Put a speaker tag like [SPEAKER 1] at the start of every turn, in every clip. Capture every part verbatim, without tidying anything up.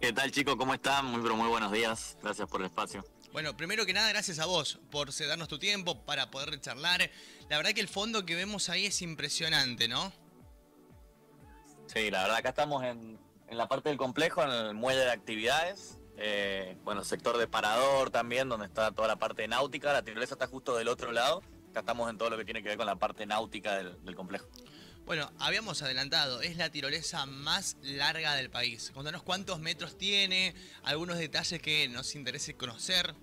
[SPEAKER 1] ¿Qué tal, chicos? ¿Cómo están? Muy, pero muy buenos días. Gracias por el espacio.
[SPEAKER 2] Bueno, primero que nada, gracias a vos por darnos tu tiempo para poder charlar. La verdad que el fondo que vemos ahí es impresionante, ¿no?
[SPEAKER 1] Sí, la verdad, acá estamos en, en la parte del complejo, en el muelle de actividades. Eh, bueno, sector de parador también, donde está toda la parte náutica. La tirolesa está justo del otro lado. Acá estamos en todo lo que tiene que ver con la parte náutica del, del complejo.
[SPEAKER 2] Bueno, habíamos adelantado, es la tirolesa más larga del país. Contanos cuántos metros tiene, algunos detalles que nos interese conocer.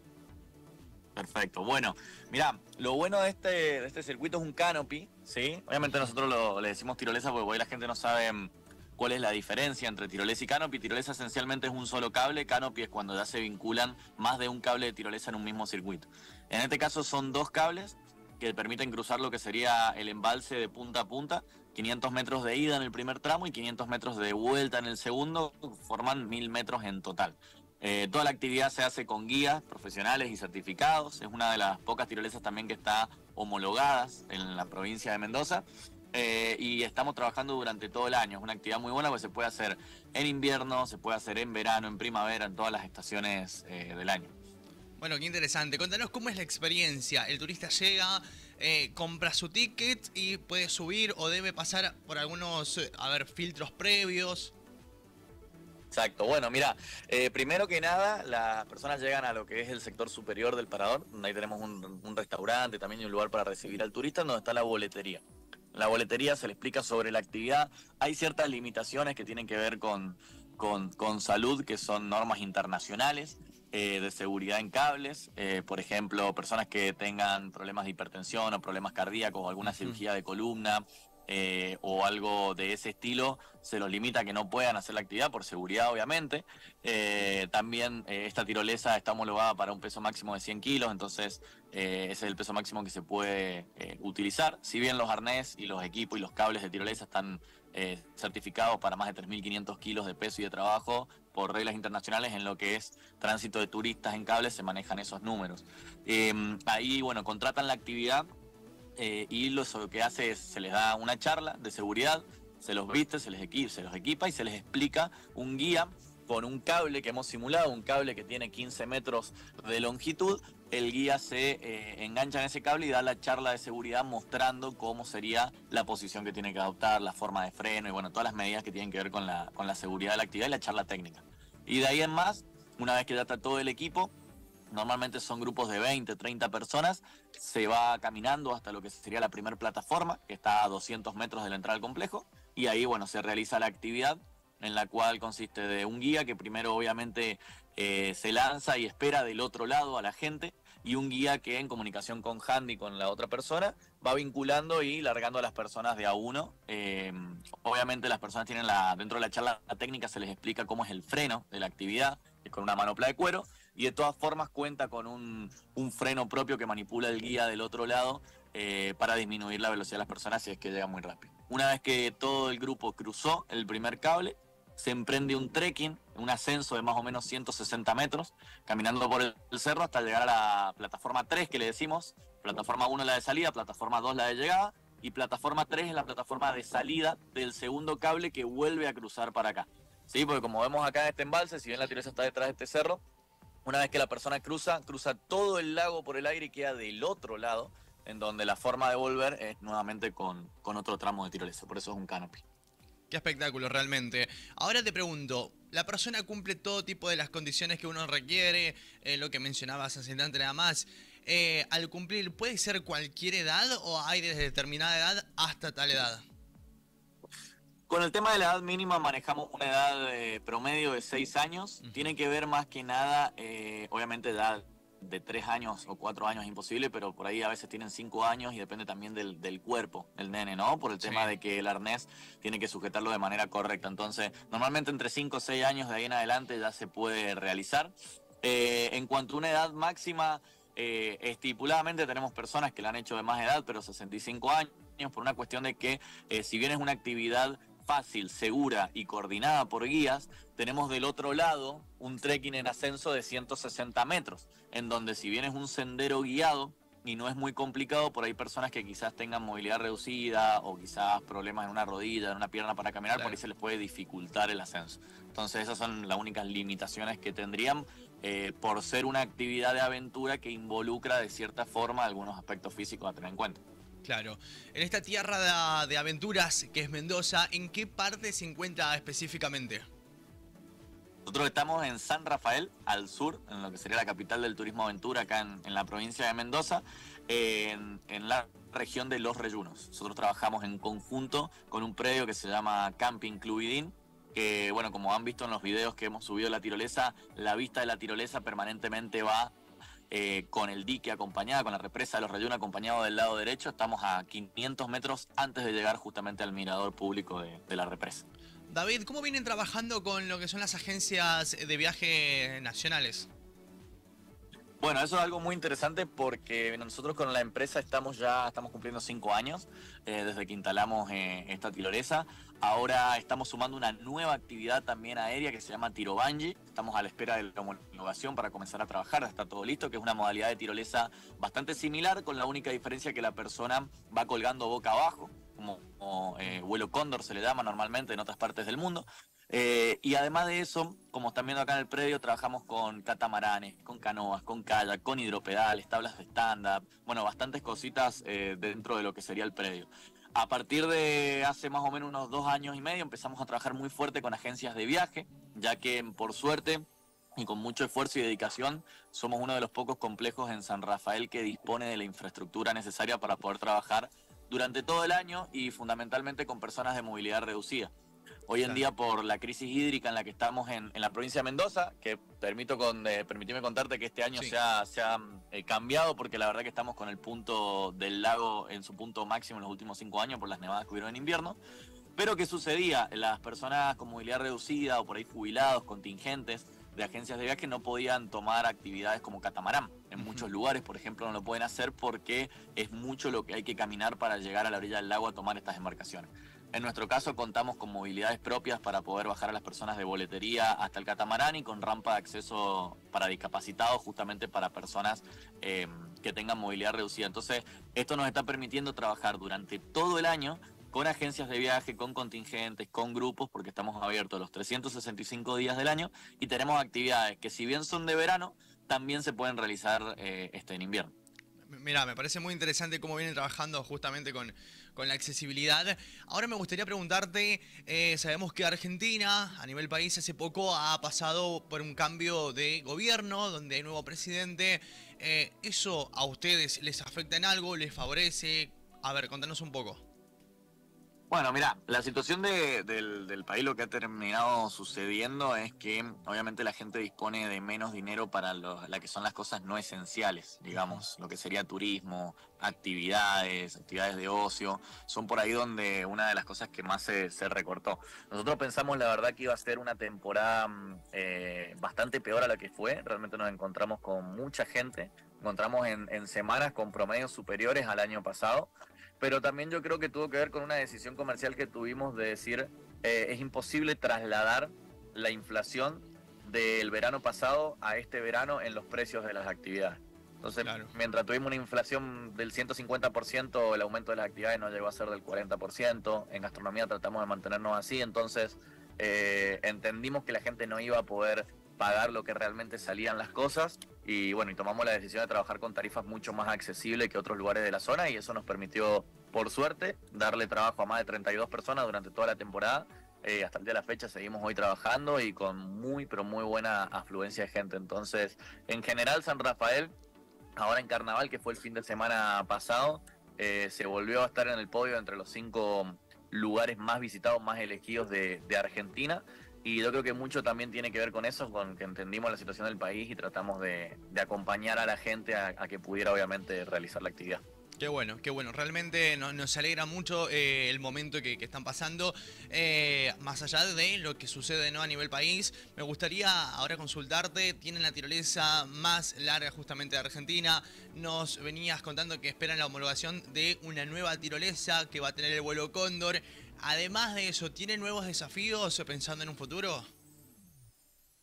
[SPEAKER 1] Perfecto. Bueno, mirá, lo bueno de este, de este circuito es un canopy, ¿sí? Obviamente nosotros lo, le decimos tirolesa porque por ahí la gente no sabe mm, cuál es la diferencia entre tirolesa y canopy. Tirolesa esencialmente es un solo cable, canopy es cuando ya se vinculan más de un cable de tirolesa en un mismo circuito. En este caso son dos cables que permiten cruzar lo que sería el embalse de punta a punta, quinientos metros de ida en el primer tramo y quinientos metros de vuelta en el segundo, forman mil metros en total. Eh, toda la actividad se hace con guías profesionales y certificados. Es una de las pocas tirolesas también que está homologadas en la provincia de Mendoza. Eh, y estamos trabajando durante todo el año. Es una actividad muy buena porque se puede hacer en invierno, se puede hacer en verano, en primavera, en todas las estaciones eh, del año.
[SPEAKER 2] Bueno, qué interesante. Contanos cómo es la experiencia. El turista llega, eh, compra su ticket y puede subir o debe pasar por algunos, eh, a ver, filtros previos.
[SPEAKER 1] Exacto, bueno, mira, eh, primero que nada, las personas llegan a lo que es el sector superior del parador, donde ahí tenemos un, un restaurante también y un lugar para recibir al turista, donde está la boletería. En la boletería se le explica sobre la actividad. Hay ciertas limitaciones que tienen que ver con, con, con salud, que son normas internacionales eh, de seguridad en cables. Eh, por ejemplo, personas que tengan problemas de hipertensión o problemas cardíacos o alguna cirugía de columna. Eh, o algo de ese estilo, se los limita a que no puedan hacer la actividad por seguridad, obviamente. Eh, también eh, esta tirolesa está homologada para un peso máximo de cien kilos, entonces eh, ese es el peso máximo que se puede eh, utilizar. Si bien los arnés y los equipos y los cables de tirolesa están eh, certificados para más de tres mil quinientos kilos de peso y de trabajo, por reglas internacionales en lo que es tránsito de turistas en cables se manejan esos números. Eh, ahí, bueno, contratan la actividad. Eh, y lo que hace es, se les da una charla de seguridad, se los viste, se les equipa, se los equipa y se les explica un guía con un cable que hemos simulado, un cable que tiene quince metros de longitud. El guía se eh, engancha en ese cable y da la charla de seguridad mostrando cómo sería la posición que tiene que adoptar, la forma de freno y bueno, todas las medidas que tienen que ver con la, con la seguridad de la actividad y la charla técnica. Y de ahí en más, una vez que ya está todo el equipo, normalmente son grupos de veinte, treinta personas, se va caminando hasta lo que sería la primera plataforma, que está a doscientos metros de la entrada al complejo, y ahí, bueno, se realiza la actividad, en la cual consiste de un guía que primero obviamente eh, se lanza y espera del otro lado a la gente, y un guía que en comunicación con Handy, con la otra persona, va vinculando y largando a las personas de a uno. Eh, obviamente las personas tienen la, dentro de la charla técnica se les explica cómo es el freno de la actividad, que es con una manopla de cuero, y de todas formas cuenta con un, un freno propio que manipula el guía del otro lado eh, para disminuir la velocidad de las personas si es que llega muy rápido. Una vez que todo el grupo cruzó el primer cable, se emprende un trekking, un ascenso de más o menos ciento sesenta metros, caminando por el cerro hasta llegar a la plataforma tres que le decimos. Plataforma uno es la de salida, plataforma dos la de llegada, y plataforma tres es la plataforma de salida del segundo cable que vuelve a cruzar para acá. Sí, porque como vemos acá en este embalse, si bien la tirolesa está detrás de este cerro, una vez que la persona cruza, cruza todo el lago por el aire y queda del otro lado, en donde la forma de volver es nuevamente con, con otro tramo de tirolesa, por eso es un canopy.
[SPEAKER 2] Qué espectáculo, realmente. Ahora te pregunto, ¿la persona cumple todo tipo de las condiciones que uno requiere? Eh, lo que mencionabas hace instante nada más. Eh, al cumplir, ¿puede ser cualquier edad o hay desde determinada edad hasta tal edad?
[SPEAKER 1] Con el tema de la edad mínima manejamos una edad eh, promedio de seis años. Uh-huh. Tiene que ver más que nada, eh, obviamente edad de tres años o cuatro años es imposible, pero por ahí a veces tienen cinco años y depende también del, del cuerpo del nene, ¿no? Por el sí. tema de que el arnés tiene que sujetarlo de manera correcta. Entonces, normalmente entre cinco o seis años de ahí en adelante ya se puede realizar. Eh, en cuanto a una edad máxima, eh, estipuladamente tenemos personas que la han hecho de más edad, pero sesenta y cinco años, por una cuestión de que eh, si bien es una actividad fácil, segura y coordinada por guías, tenemos del otro lado un trekking en ascenso de ciento sesenta metros, en donde si bien es un sendero guiado, y no es muy complicado. Por ahí personas que quizás tengan movilidad reducida o quizás problemas en una rodilla, en una pierna para caminar,
[SPEAKER 2] Claro.
[SPEAKER 1] por ahí se les puede dificultar el ascenso. Entonces esas son las únicas limitaciones que tendrían eh, por ser una actividad de aventura que involucra de cierta forma algunos aspectos físicos a tener en cuenta.
[SPEAKER 2] Claro. En esta tierra de, de aventuras que es Mendoza, ¿en qué parte se encuentra específicamente?
[SPEAKER 1] Nosotros estamos en San Rafael, al sur, en lo que sería la capital del turismo aventura, acá en, en la provincia de Mendoza, en, en la región de Los Reyunos. Nosotros trabajamos en conjunto con un predio que se llama Camping Clubidín, que, bueno, como han visto en los videos que hemos subido de la tirolesa, la vista de la tirolesa permanentemente va eh, con el dique acompañada, con la represa de Los Reyunos acompañado del lado derecho. Estamos a quinientos metros antes de llegar justamente al mirador público de, de la represa.
[SPEAKER 2] David, ¿cómo vienen trabajando con lo que son las agencias de viaje nacionales?
[SPEAKER 1] Bueno, eso es algo muy interesante porque nosotros con la empresa estamos ya estamos cumpliendo cinco años eh, desde que instalamos eh, esta tirolesa. Ahora estamos sumando una nueva actividad también aérea que se llama Tiro Bungee. Estamos a la espera de la homologación para comenzar a trabajar, está todo listo, que es una modalidad de tirolesa bastante similar, con la única diferencia que la persona va colgando boca abajo, como, como eh, vuelo cóndor se le llama normalmente en otras partes del mundo. Eh, y además de eso, como están viendo acá en el predio, trabajamos con catamaranes, con canoas, con kayak, con hidropedales, tablas de stand-up, bueno, bastantes cositas eh, dentro de lo que sería el predio. A partir de hace más o menos unos dos años y medio empezamos a trabajar muy fuerte con agencias de viaje, ya que por suerte y con mucho esfuerzo y dedicación somos uno de los pocos complejos en San Rafael que dispone de la infraestructura necesaria para poder trabajar durante todo el año y fundamentalmente con personas de movilidad reducida. Hoy en día, por la crisis hídrica en la que estamos en, en la provincia de Mendoza, que permito con, eh, permitime contarte que este año
[SPEAKER 2] Sí.
[SPEAKER 1] se ha, se ha eh, cambiado, porque la verdad que estamos con el punto del lago en su punto máximo en los últimos cinco años por las nevadas que hubieron en invierno. Pero ¿qué sucedía? Las personas con movilidad reducida o por ahí jubilados, contingentes de agencias de viaje no podían tomar actividades como catamarán. En
[SPEAKER 2] Ujú.
[SPEAKER 1] muchos lugares, por ejemplo, no lo pueden hacer porque es mucho lo que hay que caminar para llegar a la orilla del lago a tomar estas embarcaciones. En nuestro caso contamos con movilidades propias para poder bajar a las personas de boletería hasta el catamarán y con rampa de acceso para discapacitados, justamente para personas eh, que tengan movilidad reducida. Entonces, esto nos está permitiendo trabajar durante todo el año con agencias de viaje, con contingentes, con grupos, porque estamos abiertos los trescientos sesenta y cinco días del año y tenemos actividades que, si bien son de verano, también se pueden realizar eh, este, en invierno.
[SPEAKER 2] Mira, me parece muy interesante cómo vienen trabajando justamente con, con la accesibilidad. Ahora me gustaría preguntarte, eh, sabemos que Argentina, a nivel país, hace poco ha pasado por un cambio de gobierno, donde hay nuevo presidente. Eh, ¿Eso a ustedes les afecta en algo? ¿Les favorece? A ver, contanos un poco.
[SPEAKER 1] Bueno, mira, la situación de, del, del país, lo que ha terminado sucediendo es que obviamente la gente dispone de menos dinero para lo, la que son las cosas no esenciales, digamos, lo que sería turismo, actividades, actividades de ocio, son por ahí donde una de las cosas que más se, se recortó. Nosotros pensamos, la verdad, que iba a ser una temporada eh, bastante peor a la que fue. Realmente nos encontramos con mucha gente, encontramos en, en semanas con promedios superiores al año pasado. Pero también yo creo que tuvo que ver con una decisión comercial que tuvimos de decir eh, es imposible trasladar la inflación del verano pasado a este verano en los precios de las actividades. Entonces, claro, mientras tuvimos una inflación del ciento cincuenta por ciento, el aumento de las actividades no llegó a ser del cuarenta por ciento. En gastronomía tratamos de mantenernos así, entonces eh, entendimos que la gente no iba a poder pagar lo que realmente salían las cosas y bueno, y tomamos la decisión de trabajar con tarifas mucho más accesibles que otros lugares de la zona y eso nos permitió, por suerte, darle trabajo a más de treinta y dos personas durante toda la temporada. Eh, hasta el día de la fecha seguimos hoy trabajando y con muy pero muy buena afluencia de gente. Entonces, en general, San Rafael, ahora en Carnaval, que fue el fin de semana pasado, eh, se volvió a estar en el podio entre los cinco lugares más visitados, más elegidos de, de Argentina. Y yo creo que mucho también tiene que ver con eso, con que entendimos la situación del país y tratamos de, de acompañar a la gente a, a que pudiera obviamente realizar la actividad.
[SPEAKER 2] Qué bueno, qué bueno. Realmente no, nos alegra mucho eh, el momento que, que están pasando. Eh, más allá de lo que sucede, ¿no?, a nivel país, me gustaría ahora consultarte. Tienen la tirolesa más larga justamente de Argentina. Nos venías contando que esperan la homologación de una nueva tirolesa que va a tener el vuelo Cóndor. Además de eso, ¿tienen nuevos desafíos pensando en un futuro?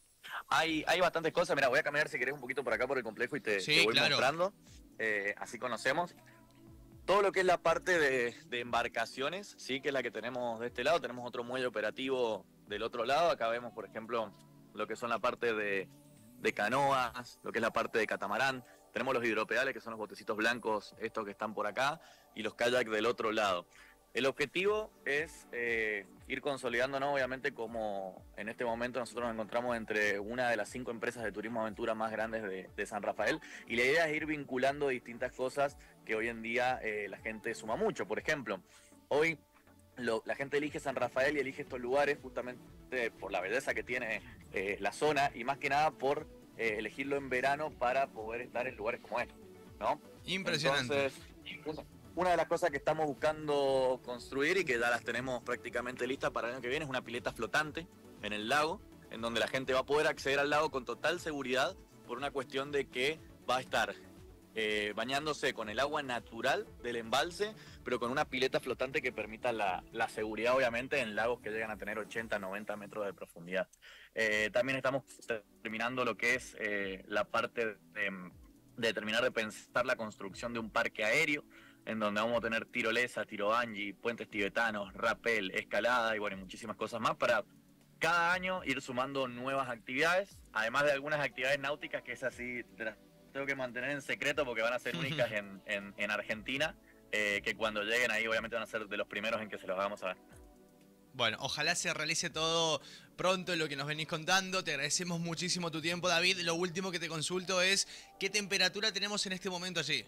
[SPEAKER 1] Hay, hay bastantes cosas. Mira, voy a caminar si querés un poquito por acá por el complejo y te,
[SPEAKER 2] Sí,
[SPEAKER 1] te voy
[SPEAKER 2] claro.
[SPEAKER 1] mostrando. Eh, así conocemos. Todo lo que es la parte de, de embarcaciones, sí, que es la que tenemos de este lado. Tenemos otro muelle operativo del otro lado. Acá vemos, por ejemplo, lo que son la parte de, de canoas, lo que es la parte de catamarán. Tenemos los hidropedales, que son los botecitos blancos, estos que están por acá, y los kayaks del otro lado. El objetivo es eh, ir consolidándonos, obviamente, como en este momento nosotros nos encontramos entre una de las cinco empresas de turismo aventura más grandes de, de San Rafael, y la idea es ir vinculando distintas cosas que hoy en día eh, la gente suma mucho. Por ejemplo, hoy lo, la gente elige San Rafael y elige estos lugares justamente por la belleza que tiene eh, la zona, y más que nada por eh, elegirlo en verano para poder estar en lugares como este, ¿no?
[SPEAKER 2] Impresionante.
[SPEAKER 1] Entonces, una de las cosas que estamos buscando construir y que ya las tenemos prácticamente listas para el año que viene es una pileta flotante en el lago, en donde la gente va a poder acceder al lago con total seguridad, por una cuestión de que va a estar eh, bañándose con el agua natural del embalse, pero con una pileta flotante que permita la, la seguridad, obviamente, en lagos que llegan a tener ochenta, noventa metros de profundidad. Eh, también estamos terminando lo que es eh, la parte de, de terminar de pensar la construcción de un parque aéreo, en donde vamos a tener tirolesa, tiro bungee, puentes tibetanos, rappel, escalada y bueno, muchísimas cosas más para cada año ir sumando nuevas actividades, además de algunas actividades náuticas que es así, te las tengo que mantener en secreto porque van a ser únicas en, en, en Argentina, eh, que cuando lleguen ahí obviamente van a ser de los primeros en que se los hagamos a ver.
[SPEAKER 2] Bueno, ojalá se realice todo pronto lo que nos venís contando. Te agradecemos muchísimo tu tiempo, David. Lo último que te consulto es, ¿qué temperatura tenemos en este momento allí?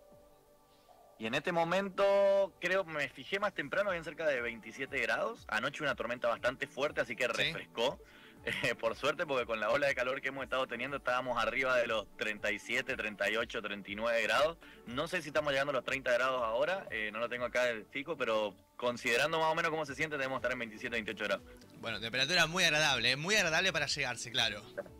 [SPEAKER 1] Y en este momento, creo, me fijé más temprano, bien cerca de veintisiete grados. Anoche una tormenta bastante fuerte, así que refrescó. ¿Sí? Eh, por suerte, porque con la ola de calor que hemos estado teniendo, estábamos arriba de los treinta y siete, treinta y ocho, treinta y nueve grados. No sé si estamos llegando a los treinta grados ahora, eh, no lo tengo acá del fijo, pero considerando más o menos cómo se siente, debemos estar en veintisiete, veintiocho grados.
[SPEAKER 2] Bueno, temperatura muy agradable, ¿eh? Muy agradable para llegarse, claro.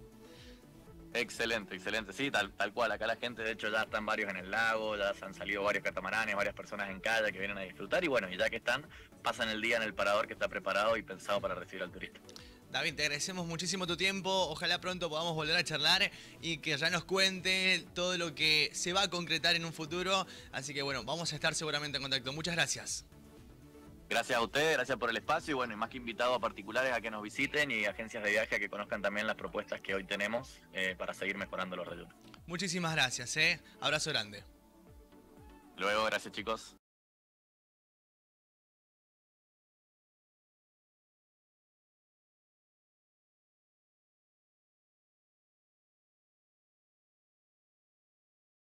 [SPEAKER 1] Excelente, excelente, sí, tal, tal cual. Acá la gente, de hecho, ya están varios en el lago, ya se han salido varios catamaranes, varias personas en calle que vienen a disfrutar y bueno, y ya que están, pasan el día en el parador que está preparado y pensado para recibir al turista.
[SPEAKER 2] David, te agradecemos muchísimo tu tiempo, ojalá pronto podamos volver a charlar y que ya nos cuente todo lo que se va a concretar en un futuro, así que bueno, vamos a estar seguramente en contacto. Muchas gracias.
[SPEAKER 1] Gracias a ustedes, gracias por el espacio y bueno, y más que invitados a particulares a que nos visiten y agencias de viaje a que conozcan también las propuestas que hoy tenemos eh, para seguir mejorando los reyes.
[SPEAKER 2] Muchísimas gracias, ¿eh? Abrazo grande.
[SPEAKER 1] Luego, gracias chicos.